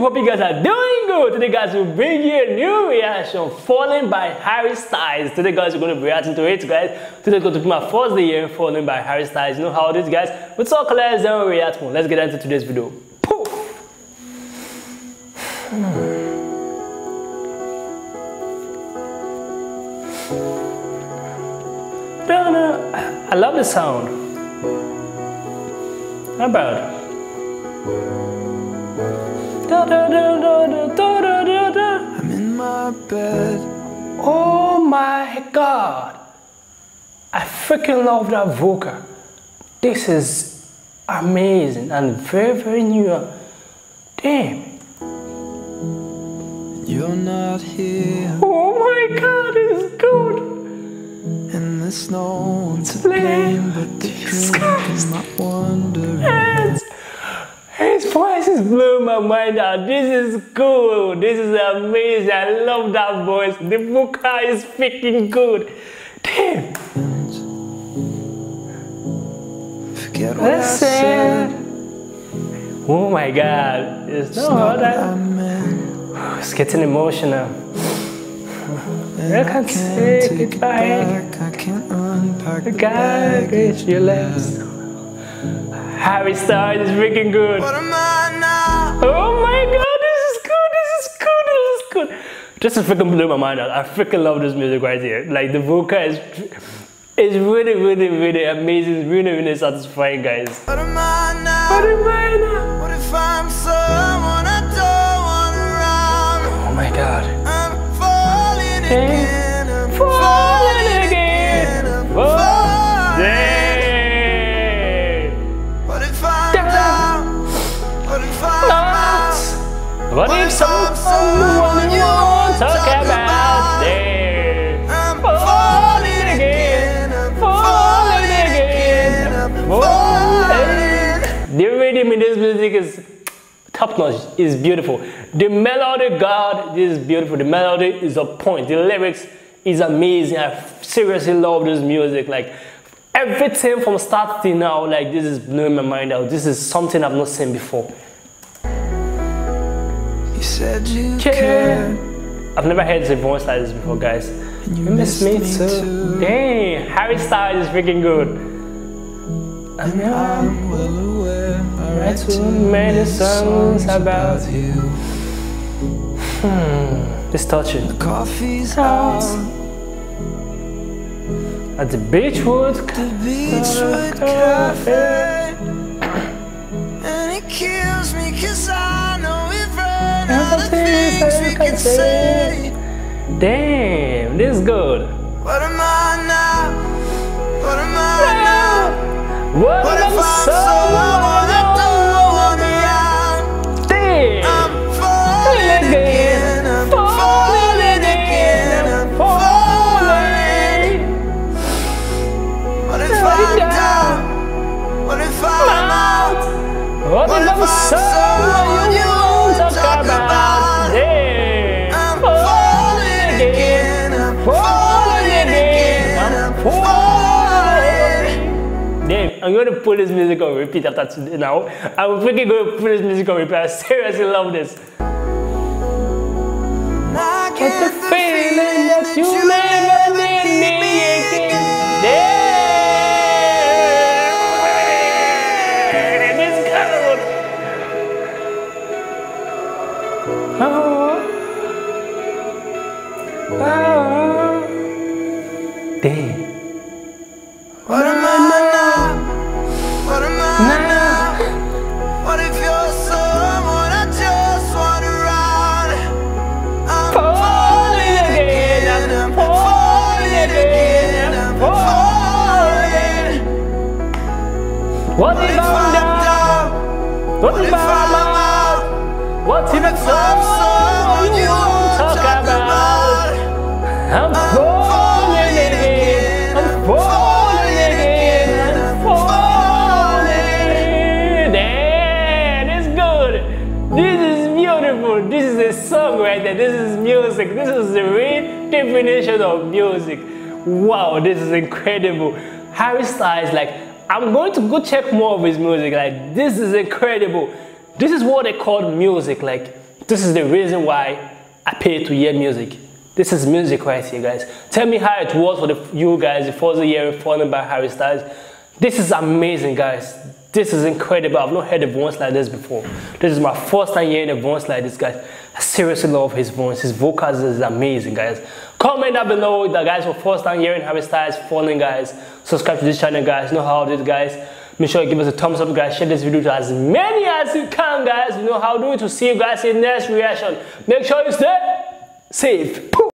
hope you guys are doing good. Today guys, we'll bring you a new reaction, Falling by Harry Styles. Today guys, we're going to be reacting to it guys. Today's going to be my first day here, Falling by Harry Styles. You know how it is guys. We talk less than we react more. Let's get into today's video. Poof! I love the sound. How about? I'm in my bed. Oh my god, I freaking love that vocal. This is amazing and very new. Damn. You're not here. Oh my god, it's good. And there's no one to blame but the drink and my wondering. His voice is blowing my mind out. This is cool. This is amazing. I love that voice. The vocal is freaking good. Damn. Forget what I said. Oh my god. It's not that. It's getting emotional. I can't take it back. I can't unpack the baggage your lips. Harry Styles is freaking good. What am I now? Oh my god, this is good, this is good, this is good. Just to freaking blow my mind out. I freaking love this music right here. Like the vocal is really amazing. It's really satisfying, guys. What am I now? What am I now? What if I'm someone I don't want around? Oh my god. I'm falling again. I'm falling again. I'm falling. What if someone you won't talk about there? I'm falling again, I'm falling again, I'm falling. The rhythm in this music is top notch, it's beautiful. The melody, God, this is beautiful. The melody is on point. The lyrics is amazing. I seriously love this music. Like everything from start to now, like this is blowing my mind out. This is something I've not seen before. Said you care. I've never heard a voice like this before, guys. You miss me too. Dang, Harry Styles is freaking good. I'm well aware. I write too many songs about you. It's touching. The coffee's out at the Beachwood Cafe. And it kills me 'cause I know it. Damn, this is good. What am I now? What am I now? What if I'm someone I don't want around? Damn. I'm falling again. I'm falling again. I'm falling. What if I'm down? What if I'm out? What if I'm someone you won't talk about? Damn. I'm falling again. I'm falling again. I'm falling. Damn, I'm going to put this music on repeat after today now. I'm freaking going to put this music on repeat. I seriously love this. I get the feeling that you never need me again. Damn. Damn. What am I now? What am I now? What if you're someone I just want around? I'm falling again. I'm falling again. I'm falling. What if I'm down? What if I'm out? What if I'm someone you won't talk about? I'm falling again. I'm falling again. I'm falling. Damn, it's good. This is beautiful. This is a song right there. This is music. This is the real definition of music. Wow, this is incredible. Harry Styles, like, I'm going to go check more of his music. Like, this is incredible. This is what they call music. Like, This is the reason why I pay to hear music. This is music right here, guys. Tell me how it was for you guys, the first year Falling by Harry Styles. This is amazing, guys. This is incredible. I've not heard a voice like this before. This is my first time hearing a voice like this, guys. I seriously love his voice. His vocals is amazing, guys. Comment down below the guys for first time hearing Harry Styles Falling, guys. Subscribe to this channel, guys. You know how it is, guys. Make sure you give us a thumbs up, guys. Share this video to as many as you can, guys. You know how to do it. To see you guys in the next reaction. Make sure you stay safe.